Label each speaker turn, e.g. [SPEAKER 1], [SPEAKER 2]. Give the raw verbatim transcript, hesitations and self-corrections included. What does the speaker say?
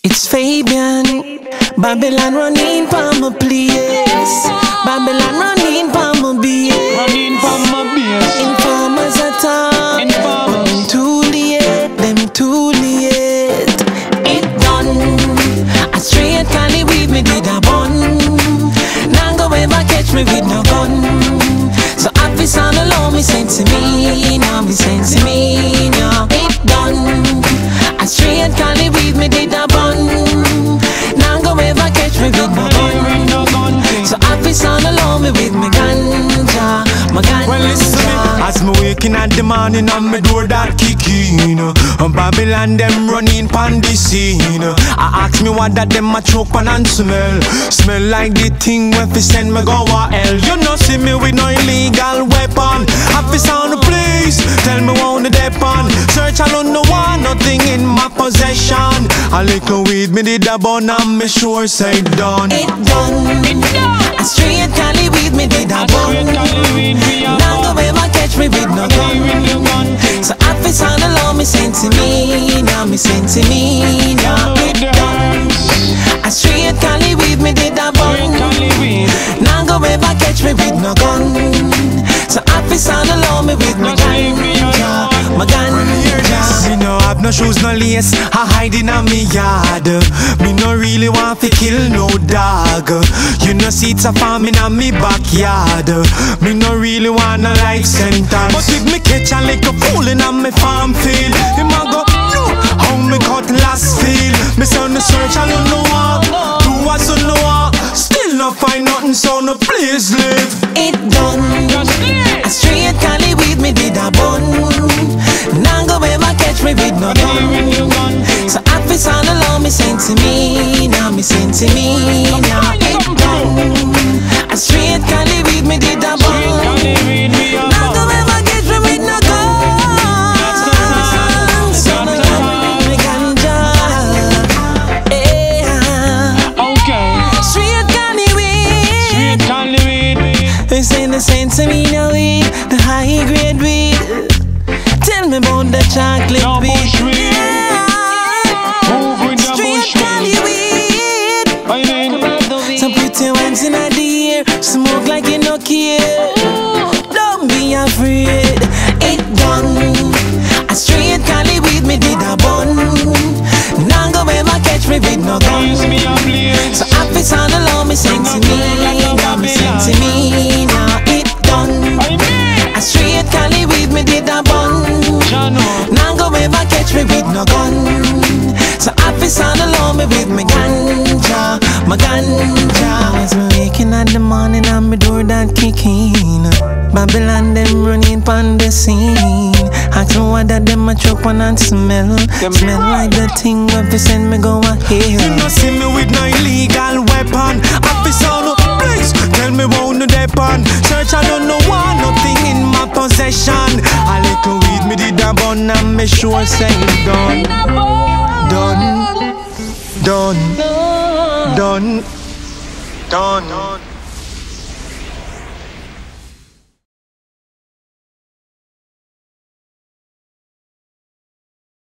[SPEAKER 1] It's Fabian, Babylon running for my place. Babylon running for my base.
[SPEAKER 2] Running for my base.
[SPEAKER 1] Informers attack.
[SPEAKER 2] Informers.
[SPEAKER 1] Them too late, them too late. It done. A straight Cali weed me did a bun. Now go ever catch me with no gun. So office on the law me send to me. Now me send to me now. It done. A straight Cali weed me did a bun. Now go ever catch me with no gun. So office on the law me with me ganja, my ganja.
[SPEAKER 2] Well, listen to me. As me waking at the morning and me door that kicking, and Babylon them running pon the scene. I ask me what that them a choke pan and smell. Smell like the thing when fi send me go a hell. You know see me with no illegal weapon. Office on the place, tell me what the depon. Search alone no one, nothing in my possession. A little weed me did a bun and me sure say done.
[SPEAKER 1] It done.
[SPEAKER 2] It done.
[SPEAKER 1] A straight Cali weed me did a bun. Now go ever catch me with no gun. So office on the law me send to me. Now me send to me. Now it done. A straight Cali weed me did a bun. Now go ever catch me with no gun. So office on the law me with my ganja, my ganja.
[SPEAKER 2] Me no have no shoes, no lace, I hide in a me yard. Me no really want to kill no dog. You know see it's a farm in a me backyard. Me no really want a life sentence. But if me catch a little fool in a me farm field, him a go no, how me cut last field. Me say on the search I don't know what, do what so no what. Still no find nothing so no please live.
[SPEAKER 1] It done. A straight Cali weed me did a bun. Now go ever catch me with no gun. So office on the law me send to me. Now me send to me. Now it done. A straight Cali weed me did a bun. Now go ever catch me with no gun. So me gun me ganja. Yeah.
[SPEAKER 2] Okay.
[SPEAKER 1] Straight Cali weed.
[SPEAKER 2] Straight Cali weed.
[SPEAKER 1] They say the same to me now weed, the high grade weed. Tell me about the chocolate
[SPEAKER 2] No
[SPEAKER 1] weed.
[SPEAKER 2] bush weed.
[SPEAKER 1] Yeah.
[SPEAKER 2] Move with the
[SPEAKER 1] Straight
[SPEAKER 2] bush
[SPEAKER 1] Cali
[SPEAKER 2] weed.
[SPEAKER 1] weed.
[SPEAKER 2] I mean,
[SPEAKER 1] So put your hands in the air, smoke like you no care. Don't be afraid. It done. A straight Cali weed me did a bun. Now go ever catch me with no gun.
[SPEAKER 2] use me a place.
[SPEAKER 1] So office on the law me send to me. Now me send to me. Now it done.
[SPEAKER 2] I mean,
[SPEAKER 1] A straight Cali weed me did a bun.
[SPEAKER 2] Jano.
[SPEAKER 1] Now go ever catch me with no gun. So office on the law me with me ganja, my ganja. As me waking at the morning and me door that kicking. Babylon them running pon the scene. Ask me what that them a choke on and smell. Smell like the thing where fi send me go a
[SPEAKER 2] You
[SPEAKER 1] hell.
[SPEAKER 2] no see me with no illegal weapon. Office on the place, tell me what the depon. Search I don't know why, nothing in my possession. A little weed me did a bun and me sure say done. Done. Done. Done. Done.